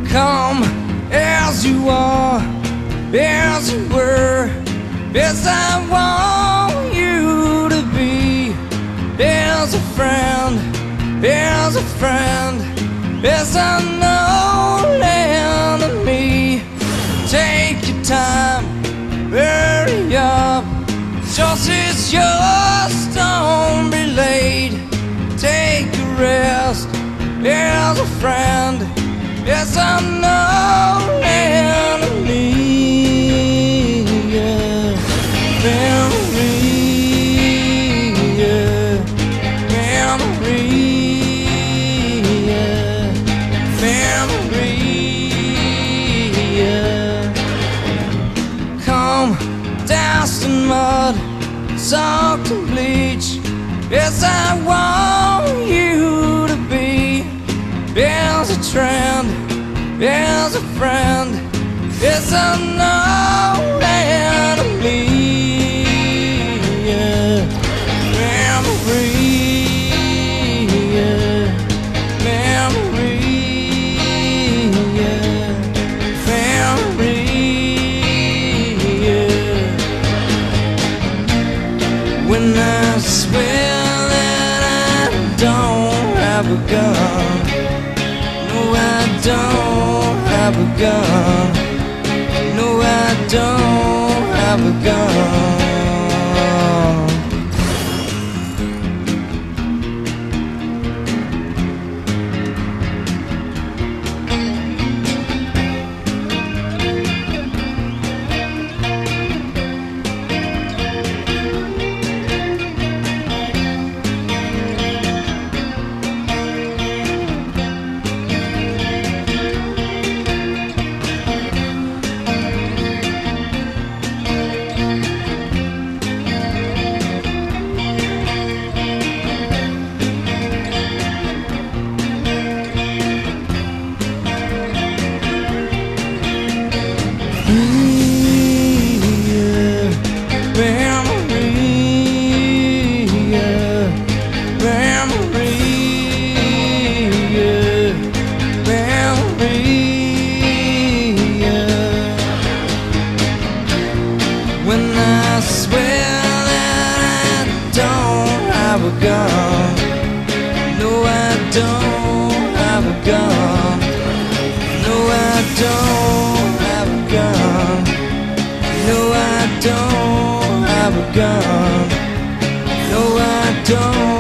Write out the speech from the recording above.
Come as you are, as you were, as I want you to be. As a friend, as a friend, as an old enemy. Take your time, hurry up, just it's yours, don't be late. Take a rest, as a friend, as an old enemy. Yeah. Memory, yeah. Memory, yeah. Memory, yeah. Come, dust and mud, soaked in bleach, as I want you to be. As a trend, as a friend, as an old enemy. Yeah. Memory, yeah. Memory, yeah. Memory, yeah. When I swear that I don't have a gun, no, I don't have a gun. No, I don't have a gun. When I swear that I don't have a gun, no, I don't have a gun. No, I don't have a gun. No, I don't have a gun. No, I don't.